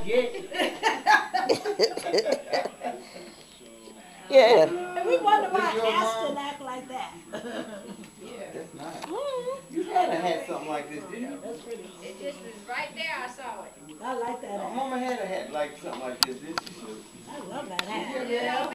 Not yet. Yeah. And we wonder why Is your Aston mom? act like that. That's nice. You had to have something like this, didn't you? That's pretty. It just was right there, I saw it. I like that My hat. mama had a hat like something like this, didn't she? I love that hat. Yeah.